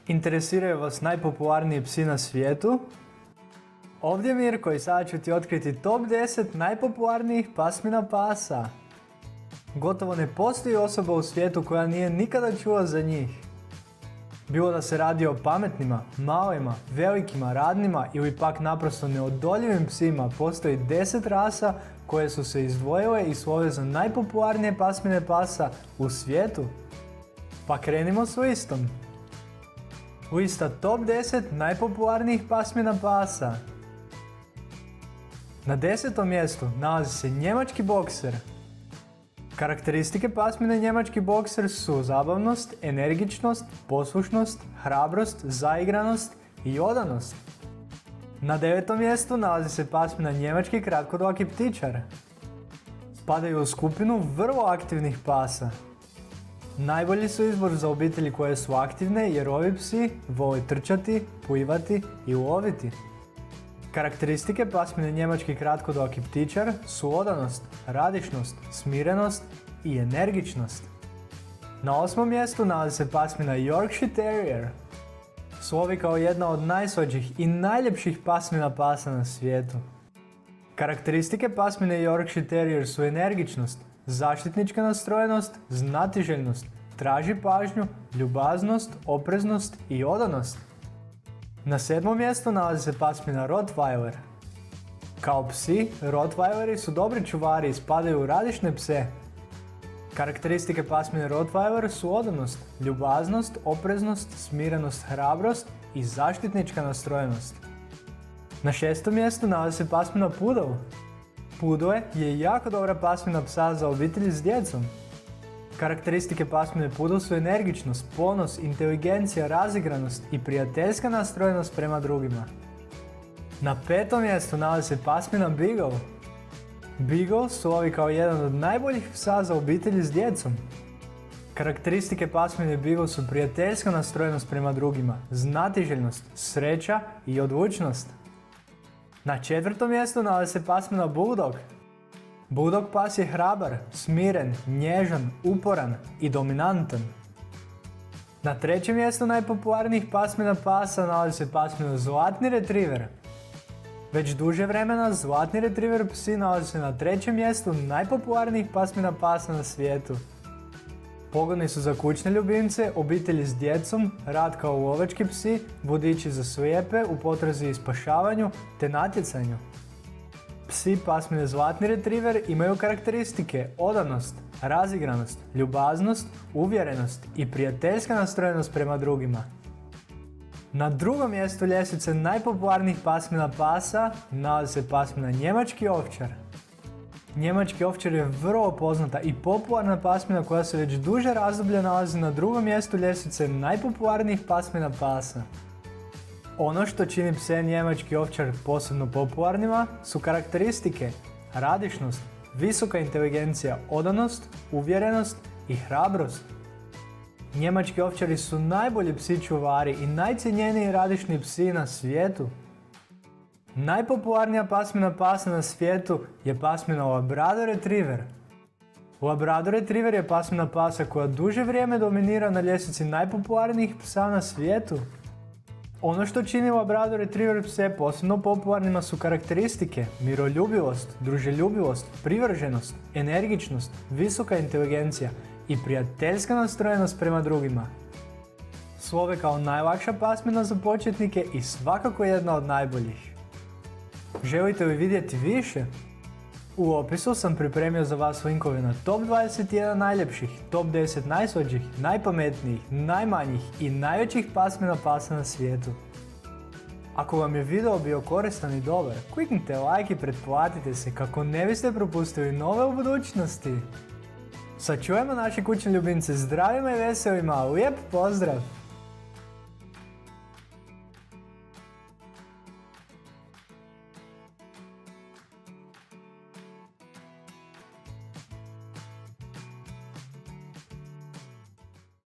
Interesiraju vas najpopularniji psi na svijetu? Ovdje je Mirko i sada ću ti otkriti top 10 najpopularnijih pasmina pasa. Gotovo ne postoji osoba u svijetu koja nije nikada čula za njih. Bilo da se radi o pametnima, malima, velikima, radnima ili pak naprosto neodoljivim psima, postoji 10 rasa koje su se izdvojile i slove za najpopularnije pasmine pasa u svijetu. Pa krenimo s listom. Lista top 10 najpopularnijih pasmina pasa. Na 10. mjestu nalazi se njemački bokser. Karakteristike pasmine njemački bokser su zabavnost, energičnost, poslušnost, hrabrost, zaigranost i odanost. Na 9. mjestu nalazi se pasmina njemački kratkodlaki ptičar. Spadaju u skupinu vrlo aktivnih pasa. Najbolji su izbor za obitelji koje su aktivne jer ovi psi vole trčati, plivati i loviti. Karakteristike pasmine njemački kratkodlaki ptičar su odanost, radišnost, smirenost i energičnost. Na 8. mjestu nalazi se pasmina Yorkshire Terrier. Slovi kao jedna od najslađih i najljepših pasmina pasa na svijetu. Karakteristike pasmine Yorkshire Terrier su energičnost, zaštitnička nastrojenost, znatiželjnost, traži pažnju, ljubaznost, opreznost i odanost. Na 7. mjestu nalazi se pasmina Rottweiler. Kao psi, Rottweileri su dobri čuvari i spadaju u radišne pse. Karakteristike pasmine Rottweiler su odanost, ljubaznost, opreznost, smirenost, hrabrost i zaštitnička nastrojenost. Na 6. mjestu nalazi se pasmina Poodle. Poodle je jako dobra pasmina psa za obitelji s djecom. Karakteristike pasmine Poodle su energičnost, ponos, inteligencija, razigranost i prijateljska nastrojenost prema drugima. Na 5. mjestu nalazi se pasmina Beagle. Beagle slovi kao jedan od najboljih psa za obitelji s djecom. Karakteristike pasmine Beagle su prijateljska nastrojenost prema drugima, znatiželjnost, sreća i odlučnost. Na 4. mjestu nalazi se pasmina Bulldog. Bulldog pas je hrabar, smiren, nježan, uporan i dominantan. Na 3. mjestu najpopularnijih pasmina pasa nalazi se pasmina Zlatni retriver. Već duže vremena Zlatni retriver psi nalazi se na 3. mjestu najpopularnijih pasmina pasa na svijetu. Pogodni su za kućne ljubimce, obitelji s djecom, rad kao lovački psi, vodiči za slijepe u potrazi i spašavanju te natjecanju. Psi pasmine Zlatni retriver imaju karakteristike odanost, razigranost, ljubaznost, uvjerenost i prijateljska nastrojenost prema drugima. Na 2. mjestu ljestvice najpopularnijih pasmina pasa nalazi se pasmina njemački ovčar. Njemački ovčar je vrlo poznata i popularna pasmina koja se već duže razdoblje nalazi na 2. mjestu ljestvice najpopularnijih pasmina pasa. Ono što čini pse njemački ovčar posebno popularnima su karakteristike radišnost, visoka inteligencija, odanost, uvjerenost i hrabrost. Njemački ovčari su najbolji psi čuvari i najcjenjeniji radišni psi na svijetu. Najpopularnija pasmina pasa na svijetu je pasmina Labrador retriver. Labrador retriver je pasmina pasa koja duže vrijeme dominira na ljestvici najpopularnijih psa na svijetu. Ono što čini Labrador retriver pse posebno popularnima su karakteristike miroljubivost, druželjubivost, privrženost, energičnost, visoka inteligencija i prijateljska nastrojenost prema drugima. Slove kao najlakša pasmina za početnike i svakako jedna od najboljih. Želite li vidjeti više? U opisu sam pripremio za vas linkove na top 21 najljepših, top 10 najslađih, najpametnijih, najmanjih i najvećih pasmina pasa na svijetu. Ako vam je video bio koristan i dobar, kliknite like i pretplatite se kako ne biste propustili nove u budućnosti. Sačuvajmo naše kućne ljubimce zdravima i veselima, lijep pozdrav!